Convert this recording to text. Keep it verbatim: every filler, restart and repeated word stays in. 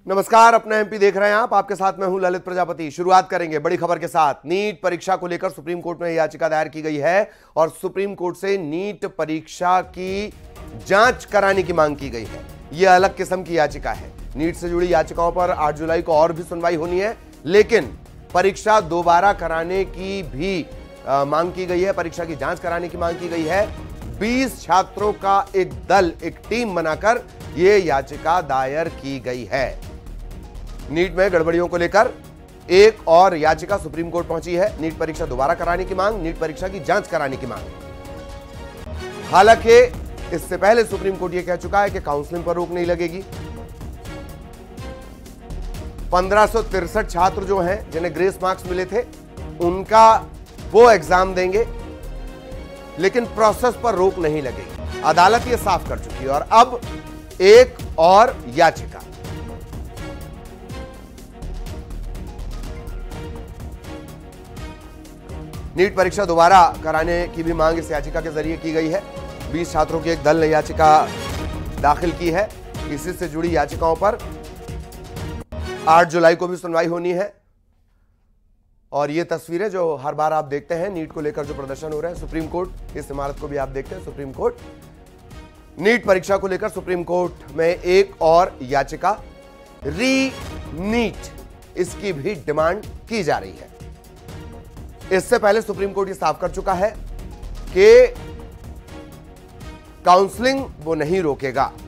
नमस्कार, अपना एमपी देख रहे हैं आप। आपके साथ मैं हूं ललित प्रजापति। शुरुआत करेंगे बड़ी खबर के साथ। नीट परीक्षा को लेकर सुप्रीम कोर्ट में याचिका दायर की गई है और सुप्रीम कोर्ट से नीट परीक्षा की जांच कराने की मांग की गई है। यह अलग किस्म की याचिका है। नीट से जुड़ी याचिकाओं पर आठ जुलाई को और भी सुनवाई होनी है, लेकिन परीक्षा दोबारा कराने की भी आ, मांग की गई है। परीक्षा की जांच कराने की मांग की गई है। बीस छात्रों का एक दल, एक टीम बनाकर यह याचिका दायर की गई है। नीट में गड़बड़ियों को लेकर एक और याचिका सुप्रीम कोर्ट पहुंची है। नीट परीक्षा दोबारा कराने की मांग, नीट परीक्षा की जांच कराने की मांग। हालांकि इससे पहले सुप्रीम कोर्ट यह कह चुका है कि काउंसलिंग पर रोक नहीं लगेगी। पंद्रह सौ तिरसठ छात्र जो हैं, जिन्हें ग्रेस मार्क्स मिले थे, उनका वो एग्जाम देंगे, लेकिन प्रोसेस पर रोक नहीं लगेगी। अदालत यह साफ कर चुकी है। और अब एक और याचिका नीट परीक्षा दोबारा कराने की भी मांग इस याचिका के जरिए की गई है। बीस छात्रों की एक दल ने याचिका दाखिल की है। इसी से जुड़ी याचिकाओं पर आठ जुलाई को भी सुनवाई होनी है। और ये तस्वीरें जो हर बार आप देखते हैं, नीट को लेकर जो प्रदर्शन हो रहे हैं, सुप्रीम कोर्ट, इस इमारत को भी आप देखते हैं, सुप्रीम कोर्ट। नीट परीक्षा को लेकर सुप्रीम कोर्ट में एक और याचिका, री नीट, इसकी भी डिमांड की जा रही है। इससे पहले सुप्रीम कोर्ट ये साफ कर चुका है कि काउंसलिंग वो नहीं रोकेगा।